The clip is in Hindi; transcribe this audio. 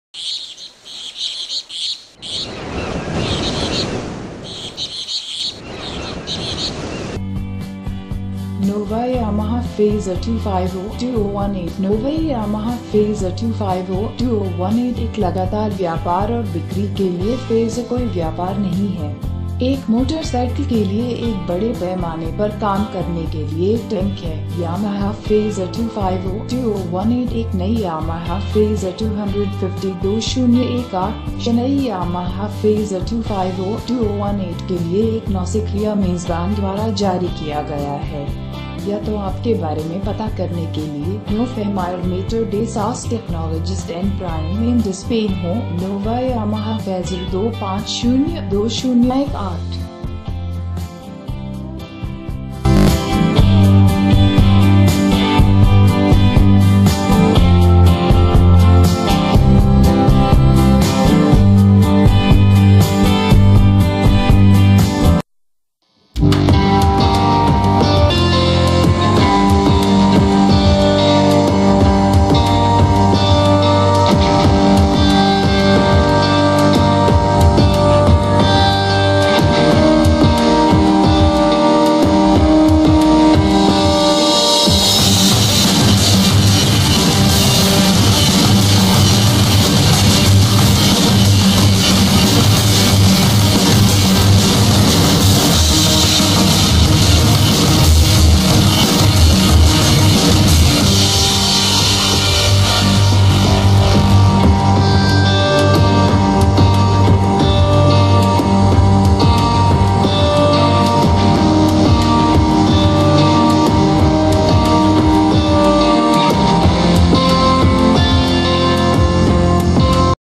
Nova Yamaha Phaser 250-2018 Nova Yamaha Phaser 250-2018 एक लगातार व्यापार और बिक्री के लिए फेजर कोई व्यापार नहीं है। एक मोटरसाइकिल के लिए एक बड़े पैमाने पर काम करने के लिए एक टैंक है। Yamaha Phaser 250-2018 एक नई Yamaha Phaser 250-2018 नई Yamaha Phaser 250-2018 के लिए एक नौसिखिया मेजबान द्वारा जारी किया गया है। या तो आपके बारे में पता करने के लिए नो फेमाइलमीटर डे सास technologist and prime in Spain हो। नोवा यामाहा Phaser 250-2018